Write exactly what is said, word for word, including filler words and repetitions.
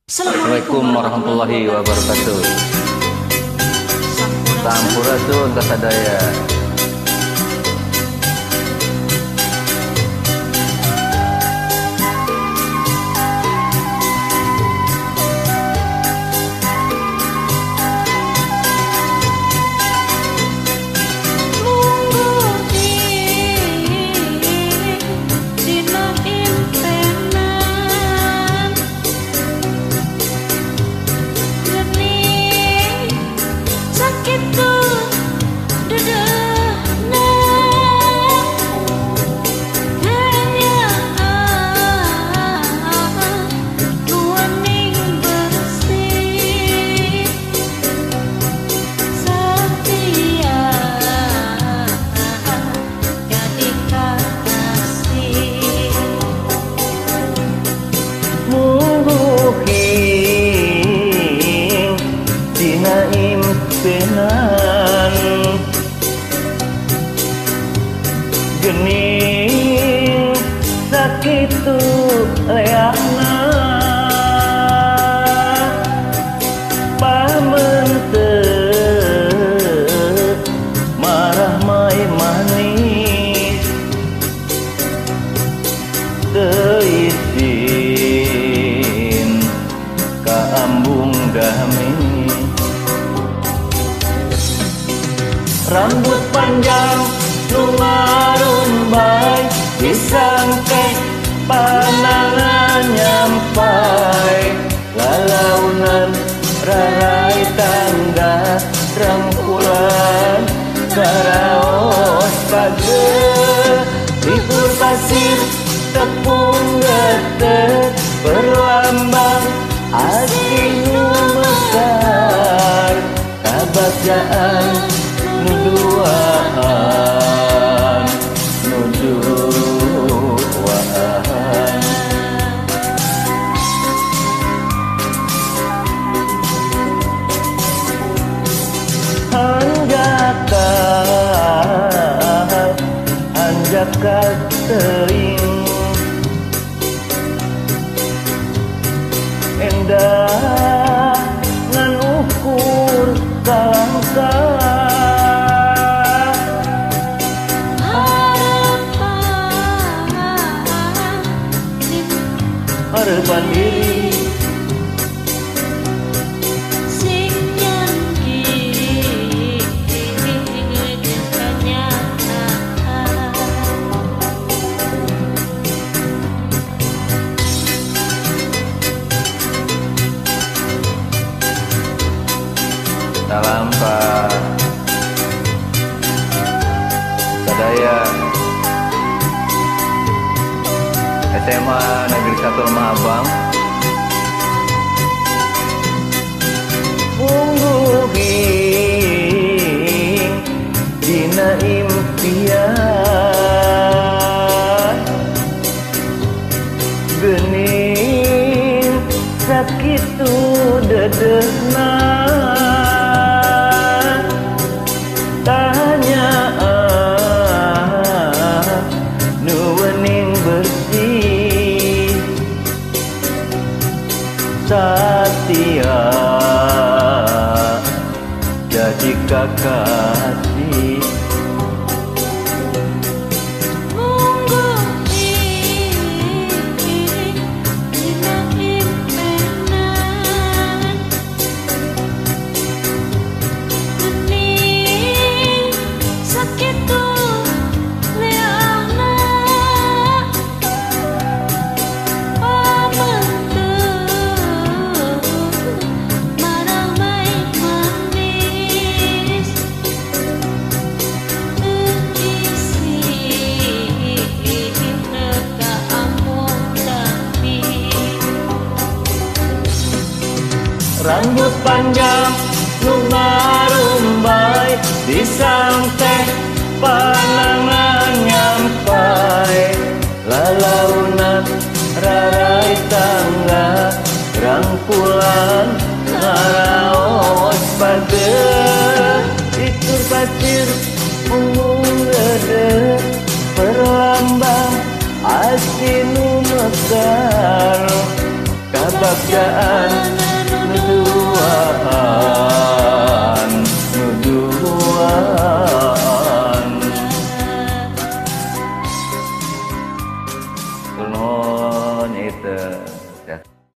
Assalamualaikum warahmatullahi wabarakatuh. Sampurasun kasadaya. Impenan gening sakitu leana pamenteut marah mai manis teu izin ka ambung dami. Rambut panjang nu ngarumbai disangke panangan nyampai lalaunan rarai tangga rangkulan karaos pageh libur pasir tepung getet berlambang asing nu mekar kabagjaan nuduaan nuduaan hanjakal hanjakal teuing endah ngan ukur kalangkah harapan diri sing nyangki kenyataan Salam Pak Sadaya S M A Negeri satu Mahambang. Pungguhing dina impian gening sakitu dedehna tanyaan nu wening bersih Satya jadi kakasih. Rambut panjang nu ngarumbai disangke panangan nyampai lalaunan rarai tangga rangkulan ngaraos pageh ikur pasir punggung gede perlambang asinu mekar bagjaan nuduhan nuduhan Turun itu